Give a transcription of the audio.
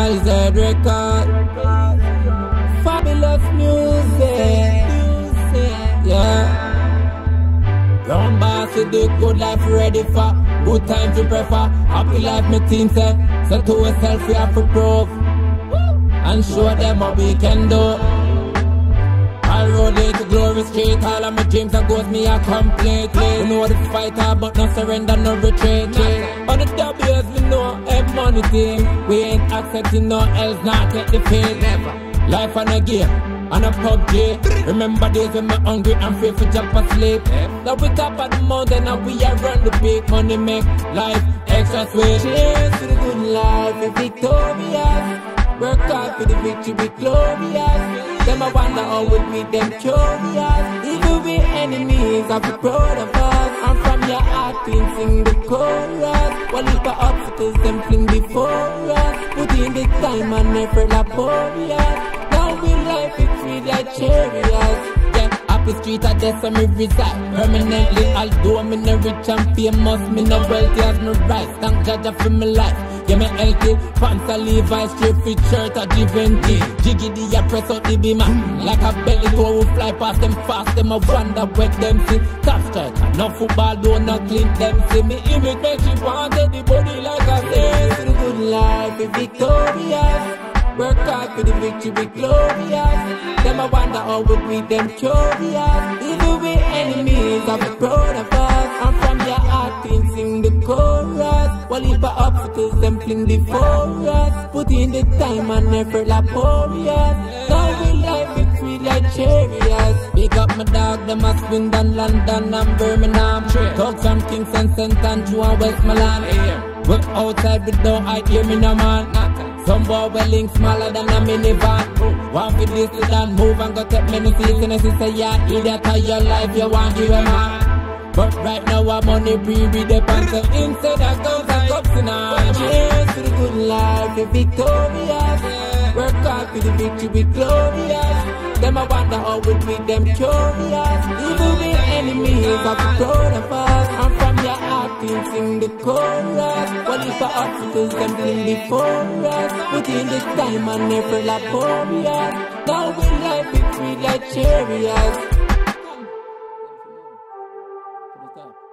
YZ record. Fabulous music. Yeah. Brown boss with the good life ready for. Good time to prefer. Happy life me team say. So to yourself we have to prove. And show them what we can do. I'll roll it to Glory Street. All of my dreams and goals me are complete. We know the fighter but no surrender, no retreat. On the W's we know a money team. We ain't accepting no else, not take the field. Never. Life on a game, on a PUBG. Remember days when we're hungry and free for jump asleep. Now we top of the mountain and we are run the big money make life extra sweet. Cheers to the good life, we're victorious. Work hard for the victory, we glorious. Them I wonder how we beat them curious. Even we enemies, I'll be proud of us. And from your heart, clean sing the chorus. While if the obstacles, them fling before us. Put in the time and effort laborious. Now we life is sweet like chariots. Yeah, happy street at death so me reside permanently. Although me no rich and famous, me no wealthy as me rise. Thank Jaja for my life. Yeah, me healthy, pants and Levi's, straight fit shirt or Givenchy. Jiggity, I press out the beamer. Like a belly tour will fly past them fast, them I wonder where them see. Top striker, no football, do not clean them see. Me image make you want the body like I say. To the good life, we victorious. Work hard for the victory, we glorious. Them I wonder how we beat them curious. Even we enemies, I'll be proud of us. And from your heart, clean sing the chorus. While if the obstacles, them fling before us. Put in the time and effort laborious. Now we life it sweet like chariots. Pick up my dog, them a Swindon, London and Birmingham. Talk from Kingston, St. Andrew and Westmoreland. We're outside with no eye, hear me no man. Some boy welling smaller than a minivan. Want for this to done, move and go take many seats. And I say, yeah, idiot of your life, you want give a man. But right now I'm on the with the pants. So instead I go and cups in hand. Cheers to the good life, we're victorious. Work hard for the victory, we glorious. Them I wonder how we beat them curious. Even we enemies, I'll be proud of us. And from your heart, clean sing the chorus. Well, if the obstacles, them fling before us. Put in the time and effort laborious. Now we life is sweet like chariots.